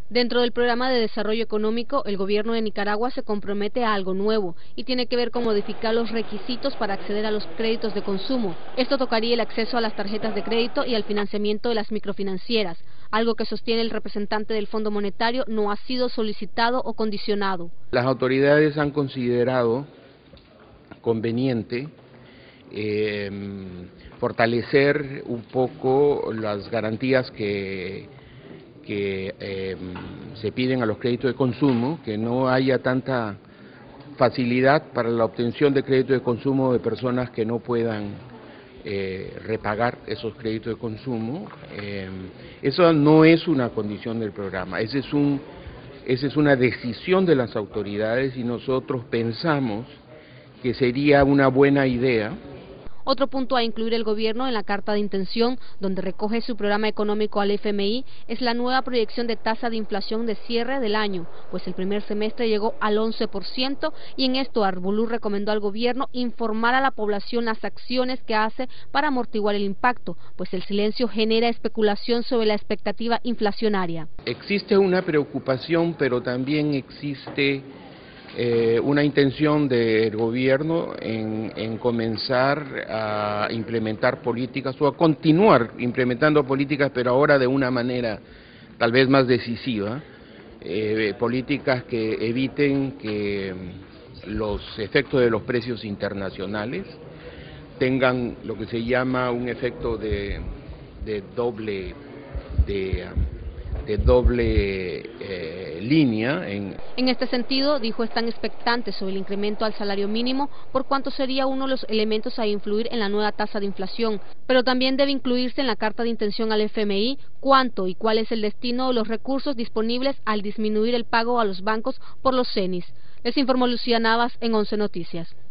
Dentro del programa de desarrollo económico, el gobierno de Nicaragua se compromete a algo nuevo y tiene que ver con modificar los requisitos para acceder a los créditos de consumo. Esto tocaría el acceso a las tarjetas de crédito y al financiamiento de las microfinancieras, algo que sostiene el representante del Fondo Monetario no ha sido solicitado o condicionado. Las autoridades han considerado conveniente fortalecer un poco las garantías que se piden a los créditos de consumo, que no haya tanta facilidad para la obtención de créditos de consumo de personas que no puedan repagar esos créditos de consumo. Eso no es una condición del programa, esa es una decisión de las autoridades y nosotros pensamos que sería una buena idea. Otro punto a incluir el gobierno en la carta de intención, donde recoge su programa económico al FMI, es la nueva proyección de tasa de inflación de cierre del año, pues el primer semestre llegó al 11% y en esto Arbolú recomendó al gobierno informar a la población las acciones que hace para amortiguar el impacto, pues el silencio genera especulación sobre la expectativa inflacionaria. Existe una preocupación, pero también existe una intención del gobierno en comenzar a implementar políticas o a continuar implementando políticas, pero ahora de una manera tal vez más decisiva, políticas que eviten que los efectos de los precios internacionales tengan lo que se llama un efecto de doble línea. En este sentido, dijo, están expectantes sobre el incremento al salario mínimo, por cuanto sería uno de los elementos a influir en la nueva tasa de inflación, pero también debe incluirse en la carta de intención al FMI cuánto y cuál es el destino de los recursos disponibles al disminuir el pago a los bancos por los CENIS. Les informó Lucía Navas en 11 Noticias.